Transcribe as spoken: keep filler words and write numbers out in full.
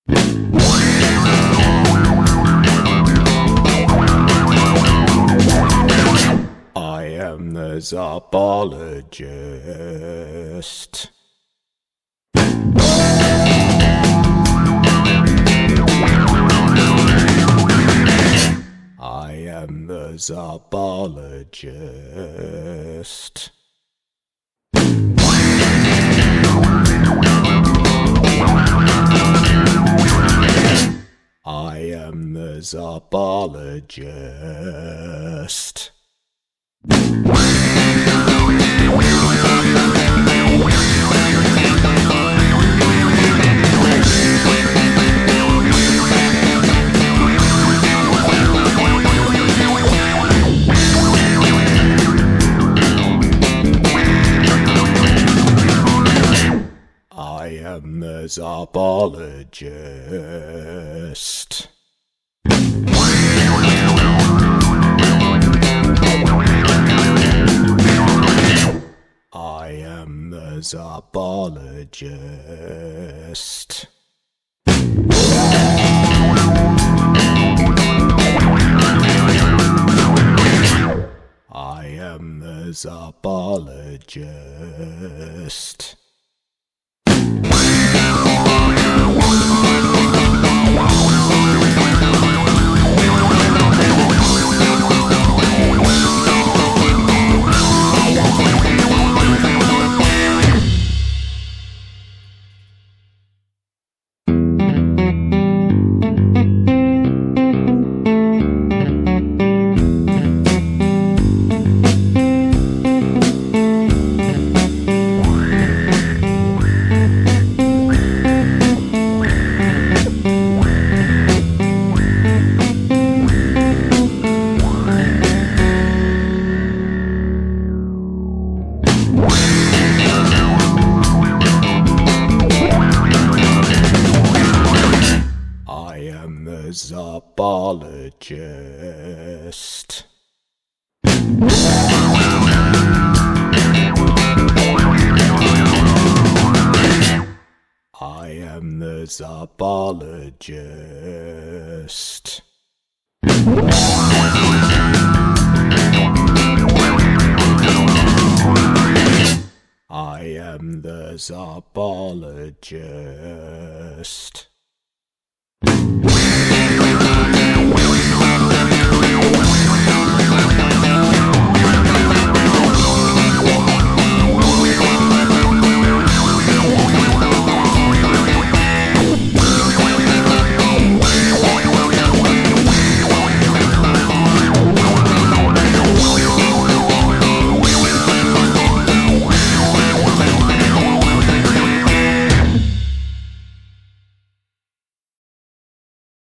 I am the Szabologist. I am the Szabologist. I am the Szabologist. I am the Szabologist. I am the Szabologist. I am the Szabologist. I am the Szabologist. I am the Szabologist. I am the Szabologist.